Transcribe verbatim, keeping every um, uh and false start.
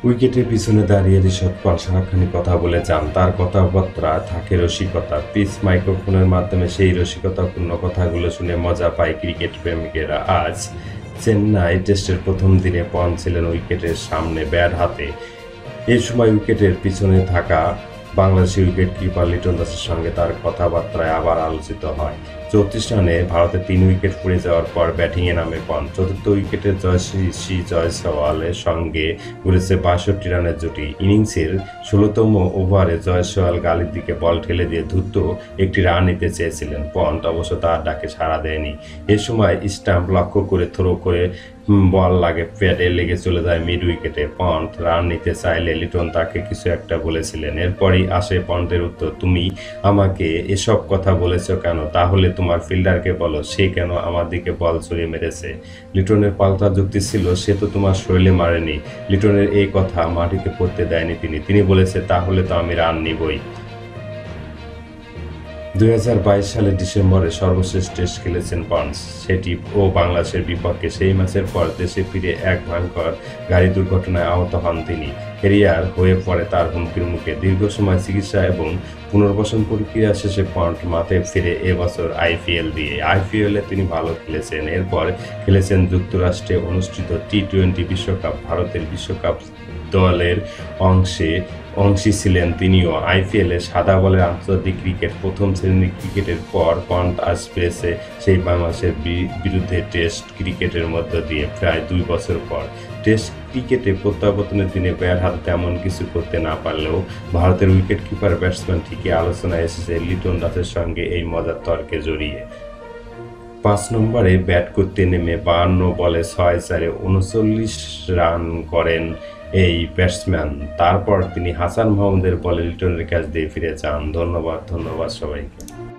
উইকেটের পিছনে দাঁড়িয়ে ঋষভ পাল সারাক্ষণই কথা বলে যান, তার কথাবার্তা থাকে রসিকতা। পিচ মাইক্রোফোনের মাধ্যমে সেই রসিকতাপূর্ণ কথাগুলো শুনে মজা পায় ক্রিকেট প্রেমিকেরা। আজ চেন্নাই টেস্টের প্রথম দিনে পন ছিলেন উইকেটের সামনে ব্যাট হাতে। এই সময় উইকেটের পিছনে থাকা বাংলাদেশি উইকেট কিপার লিটন দাসের সঙ্গে তার কথাবার্তায় আবার আলোচিত হয়। চৌত্রিশ রানে ভারতের তিন উইকেট পড়ে যাওয়ার পর ব্যাটিংয়ে নামে পন। চতুর্থ উইকেটে জয়শ্রী জয়সওয়ালের সঙ্গে গড়েছে বাষট্টি রানের জুটি। ইনিংসের ষোলোতম ওভারে জয়সওয়াল গালির দিকে বল ঠেলে দিয়ে দ্রুত একটি রান নিতে চেয়েছিলেন। পন্ট অবশ্য তার ডাকে সাড়া দেয়নি। এ সময় স্টাম্প লক্ষ্য করে থ্রো করে বল লাগে প্যাডে লেগে চলে যায় মিড উইকেটে। পন্ট রান নিতে চাইলে লিটন তাকে কিছু একটা বলেছিলেন। এরপরই আসে পন্টের উত্তর, তুমি আমাকে এসব কথা বলেছ কেন? তাহলে তোমার ফিল্ডারকে বলো সে কেন আমার দিকে বল ছুঁড়ে মেরেছে। লিটনের পাল্টা যুক্তি ছিল, সে তো তোমার শরীরে মারেনি। লিটনের এই কথা মাটিতে পড়তে দেয়নি তিনি তিনি বলেছে, তাহলে তো আমি রান নিবই। দুই হাজার বাইশ সালের ডিসেম্বরে সর্বশেষ টেস্ট খেলেছেন পন্স, সেটি ও বাংলাদেশের বিপক্ষে। সেই ম্যাচের পর দেশে ফিরে এক ভয়ঙ্কর গাড়ি দুর্ঘটনায় আহত হন তিনি। ক্যারিয়ার হয়ে পড়ে তার হুমকির মুখে। দীর্ঘ সময় চিকিৎসা এবং পুনর্বাসন প্রক্রিয়া শেষে পন্ট মাঠে ফিরে এবছর আইপিএল দিয়ে। আইপিএলে তিনি ভালো খেলেছেন। এরপর খেলেছেন যুক্তরাষ্ট্রে অনুষ্ঠিত টি টোয়েন্টি বিশ্বকাপ। ভারতের বিশ্বকাপ দলের অংশে অংশী ছিলেন তিনিও। আইপিএলে সাদা বলের আন্তর্জাতিক ক্রিকেট প্রথম শ্রেণীর ক্রিকেটের পর পন্ট আজ পেয়েছে সেই বাংলাদেশের বিরুদ্ধে টেস্ট ক্রিকেটের মধ্য দিয়ে প্রায় দুই বছর পর। টেস্ট ক্রিকেটে প্রত্যাবর্তনের দিনে ব্যাট হাতে তেমন কিছু করতে না পারলেও ভারতের উইকেট কিপার ব্যাটসম্যান ঠিকই আলোচনায় এসেছে লিটন দাসের সঙ্গে এই মজার তর্কে জড়িয়ে। পাঁচ নম্বরে ব্যাট করতে নেমে বাহান্ন বলে ছয় চারে উনচল্লিশ রান করেন এই ব্যাটসম্যান। তারপর তিনি হাসান মাহমুদের বলে লিটনের ক্যাচ দিয়ে ফিরে যান। ধন্যবাদ ধন্যবাদ সবাইকে।